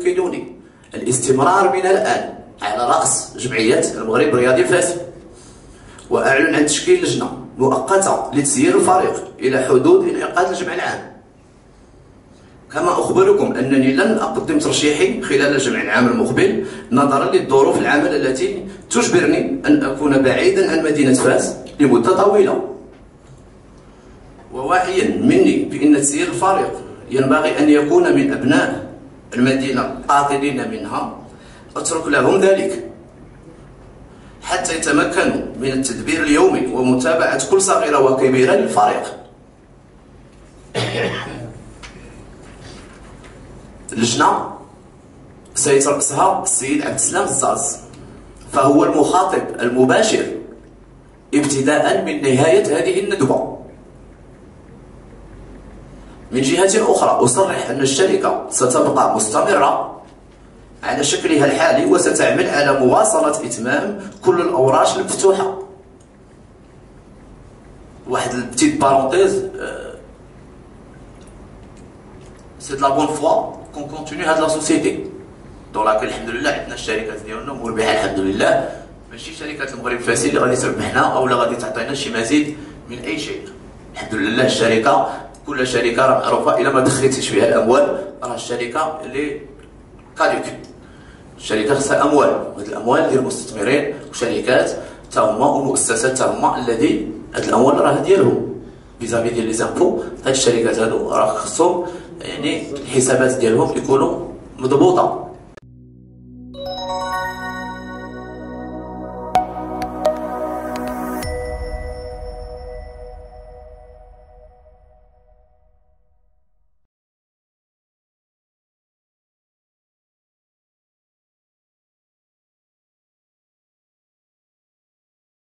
يفيدوني الاستمرار من الآن على رأس جمعية المغرب الرياضي الفاسد، وأعلن عن تشكيل لجنة مؤقتة لتسيير الفريق إلى حدود انعقاد الجمع العام. كما أخبركم أنني لن أقدم ترشيحي خلال الجمع العام المقبل نظرا للظروف العمل التي تجبرني أن أكون بعيدا عن مدينة فاس لمدة طويلة. وواعيا مني بأن تسيير الفريق ينبغي أن يكون من أبناء المدينة القاطنين منها، أترك لهم ذلك حتى يتمكنوا من التدبير اليومي ومتابعة كل صغيرة وكبيرة للفريق. اللجنة سيترأسها السيد عبد السلام الزاز، فهو المخاطب المباشر ابتداء من نهاية هذه الندوة. من جهة أخرى أصرح أن الشركة ستبقى مستمرة على شكلها الحالي وستعمل على مواصلة إتمام كل الأوراق المفتوحة. واحد البتيت بارونتيز، سي دو لا بون فوا كون كونتينيو هاد لا سوسيتي دون لاكيل الحمد لله عندنا الشركات ديالنا مربحة الحمد لله، ماشي شركات المغرب الفاسد اللي غادي تربحنا او لا غادي تعطينا شي مزيد من اي شيء. الحمد لله الشركة كل شركة راه معروفة إلا ما دخلتيش فيها الأموال راه الشركة اللي كادوك. الشركة خصها أموال، وهاد الأموال ديال المستثمرين وشركات تا هما ومؤسسات تا هما الذي هاد الأموال راه ديالهم فيزافي ديال لي زامبو. هاد الشركات هادو راه خصهم يعني الحسابات ديالهم يكونوا مضبوطة.